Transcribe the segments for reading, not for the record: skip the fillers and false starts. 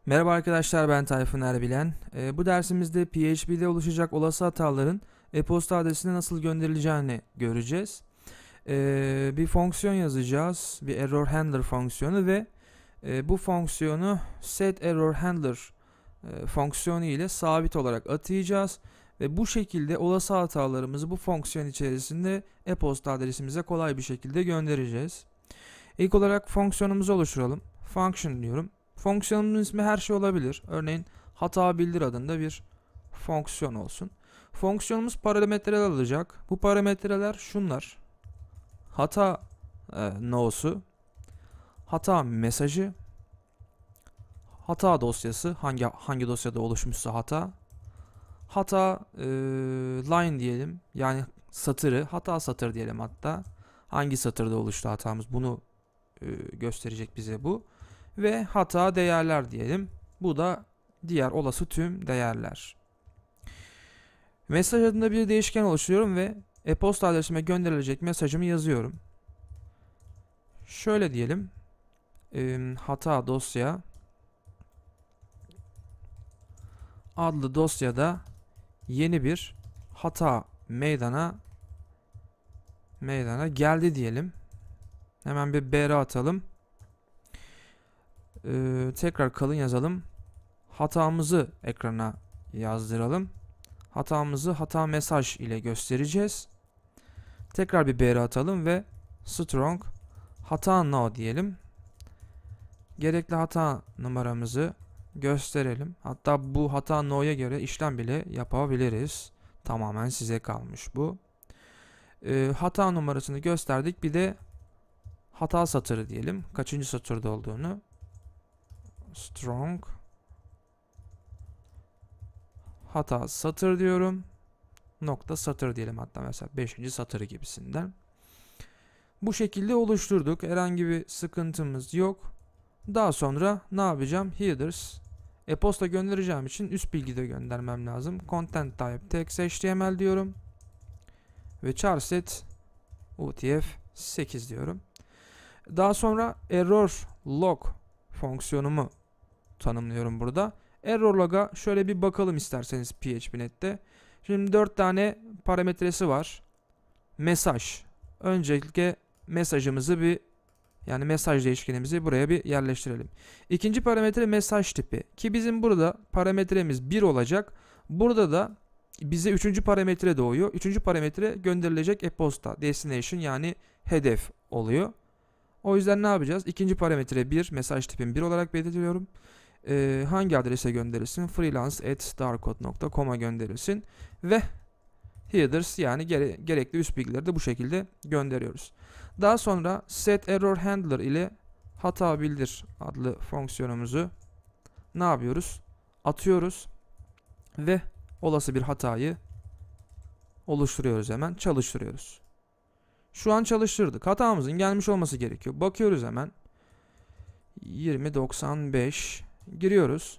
Merhaba arkadaşlar, ben Tayfun Erbilen. Bu dersimizde PHP'de oluşacak olası hataların e-posta adresine nasıl gönderileceğini göreceğiz. Bir fonksiyon yazacağız, bir error handler fonksiyonu ve bu fonksiyonu setErrorHandler fonksiyonu ile sabit olarak atayacağız. Ve bu şekilde olası hatalarımızı bu fonksiyon içerisinde e-posta adresimize kolay bir şekilde göndereceğiz. İlk olarak fonksiyonumuzu oluşturalım. Function diyorum. Fonksiyonun ismi her şey olabilir. Örneğin hata bildir adında bir fonksiyon olsun. Fonksiyonumuz parametreler alacak. Bu parametreler şunlar: hata no'su, hata mesajı, hata dosyası, hangi dosyada oluşmuşsa hata line diyelim, yani satırı, hata satır diyelim, hatta hangi satırda oluştu hatamız bunu gösterecek bize bu. Ve hata değerler diyelim. Bu da diğer olası tüm değerler. Mesaj adında bir değişken oluşturuyorum ve e-posta adresime gönderilecek mesajımı yazıyorum. Şöyle diyelim. Hata dosya adlı dosyada yeni bir hata meydana geldi diyelim. Hemen bir br atalım. Tekrar kalın yazalım. Hatamızı ekrana yazdıralım. Hatamızı hata mesaj ile göstereceğiz. Tekrar bir br atalım ve strong hata no diyelim. Gerekli hata numaramızı gösterelim. Hatta bu hata no'ya göre işlem bile yapabiliriz. Tamamen size kalmış bu. Hata numarasını gösterdik. Bir de hata satırı diyelim. Kaçıncı satırda olduğunu. Strong hata satır diyorum. Nokta satır diyelim, hatta mesela 5. satırı gibisinden. Bu şekilde oluşturduk. Herhangi bir sıkıntımız yok. Daha sonra ne yapacağım? Headers. E-posta göndereceğim için üst bilgi de göndermem lazım. Content type text html diyorum. Ve charset utf8 diyorum. Daha sonra error log fonksiyonumu tanımlıyorum burada. Error log'a şöyle bir bakalım isterseniz PHP.NET'te. Şimdi 4 tane parametresi var. Mesaj. Öncelikle mesajımızı yani mesaj değişkenimizi buraya bir yerleştirelim. İkinci parametre mesaj tipi. Ki bizim burada parametremiz 1 olacak. Burada da bize 3. parametre doğuyor. 3. parametre gönderilecek e-posta, destination, yani hedef oluyor. O yüzden ne yapacağız? İkinci parametre 1, mesaj tipim 1 olarak belirtiyorum. Hangi adrese gönderirsin? freelance@darkcode.com'a gönderirsin. Ve headers, yani gerekli üst bilgileri de bu şekilde gönderiyoruz. Daha sonra setErrorHandler ile hata bildir adlı fonksiyonumuzu ne yapıyoruz? Atıyoruz ve olası bir hatayı oluşturuyoruz, hemen çalıştırıyoruz. Şu an çalıştırdık. Hatamızın gelmiş olması gerekiyor. Bakıyoruz hemen. 2095 giriyoruz.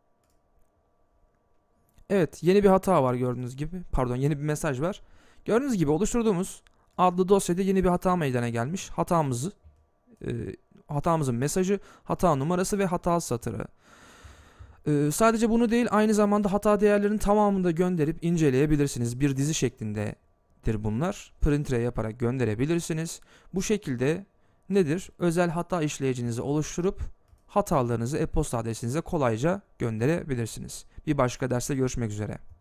Evet, yeni bir hata var gördüğünüz gibi. Pardon, yeni bir mesaj var. Gördüğünüz gibi oluşturduğumuz adlı dosyada yeni bir hata meydana gelmiş. Hatamızın mesajı, hata numarası ve hata satırı. Sadece bunu değil, aynı zamanda hata değerlerinin tamamını da gönderip inceleyebilirsiniz. Bir dizi şeklindedir bunlar. Print ray yaparak gönderebilirsiniz. Bu şekilde nedir? Özel hata işleyicinizi oluşturup hatalarınızı e-posta adresinize kolayca gönderebilirsiniz. Bir başka derste görüşmek üzere.